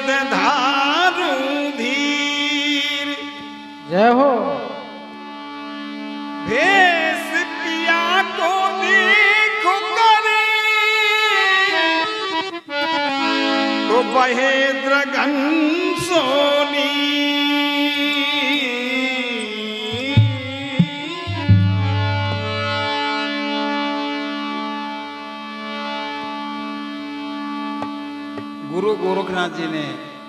वेद धारू धीर। जय हो। भेष पिया को देखो करे तो बहे द्रगन सोनी। गुरु गोरखनाथ जी ने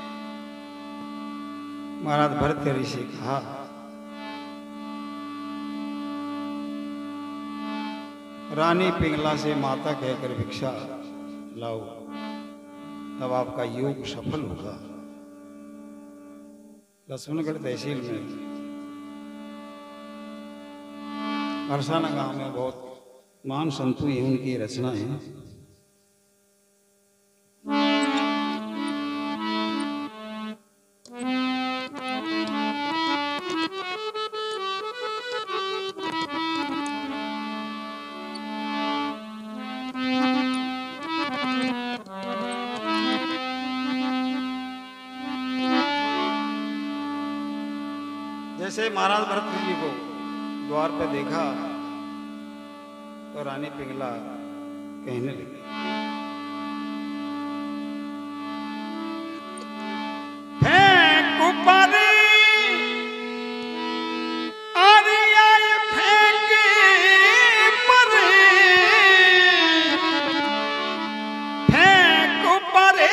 महाराज भरत ऋषि से कहा, रानी पिंगला से माता कहकर भिक्षा लाओ, तब आपका योग सफल होगा। लक्ष्मणगढ़ तहसील में अरसाना गांव में बहुत महान संतु ही उनकी रचना है। जैसे महाराज भरत जी को द्वार पे देखा तो रानी पिंगला कहने लगी, फेंक परे आरियाय फेंक परे, फेंक परे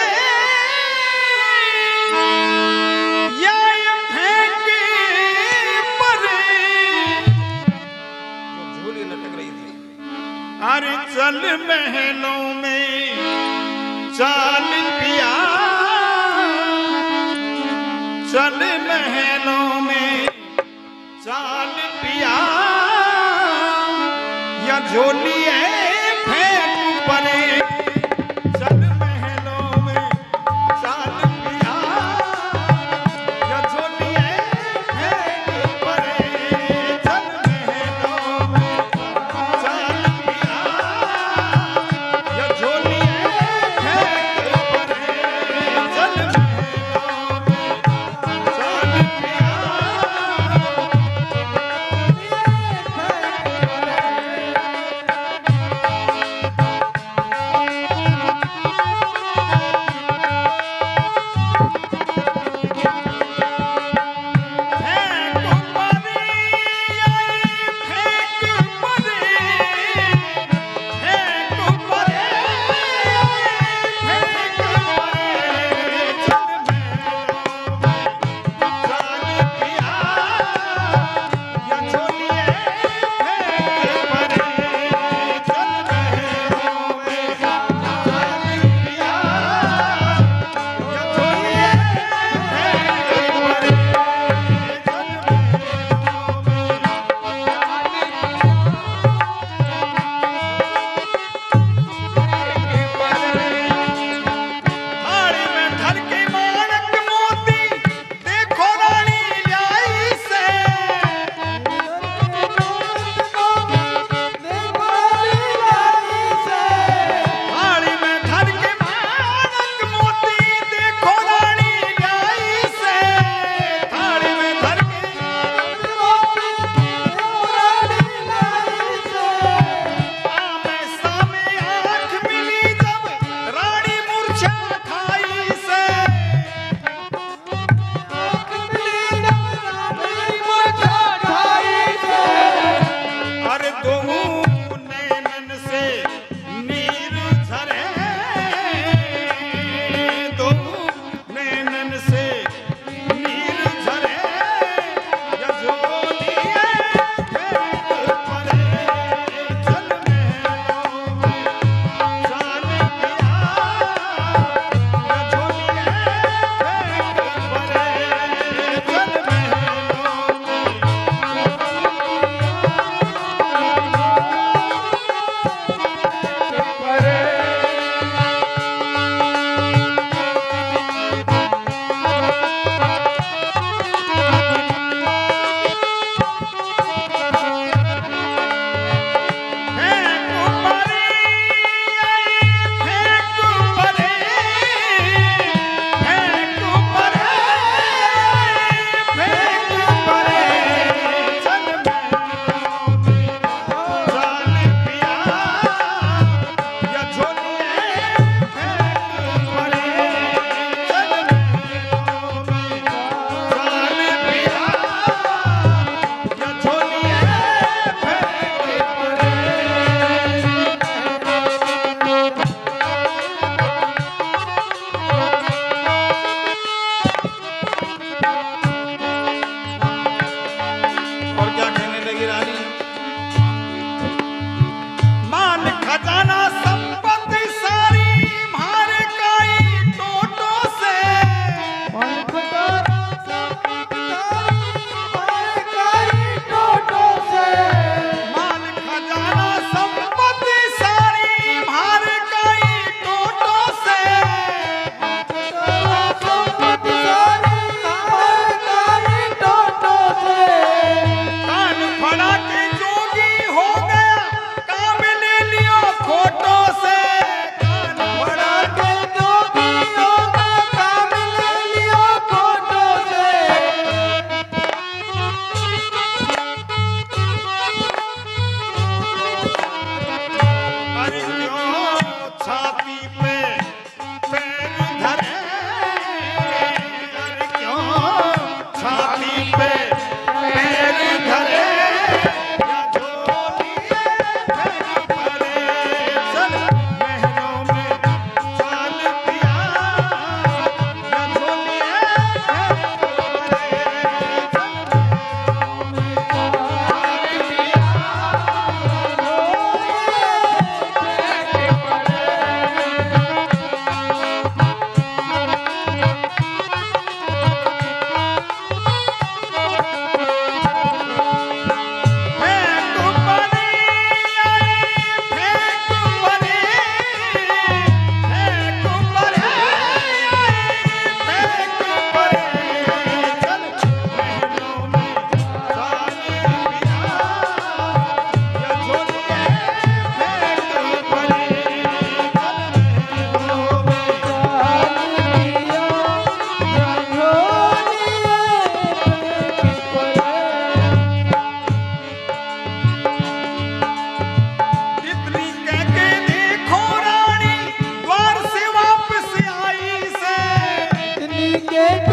अरे चल महलों में चाल पिया, चल महलों में चाल पिया, या झोली है फेंक परे। चल महलों में चाल पिया, या झोली है फेंक परे। चल महलों में चाल पिया, या झोली है फेंक परे। चल महलों में चाल पिया, बेटा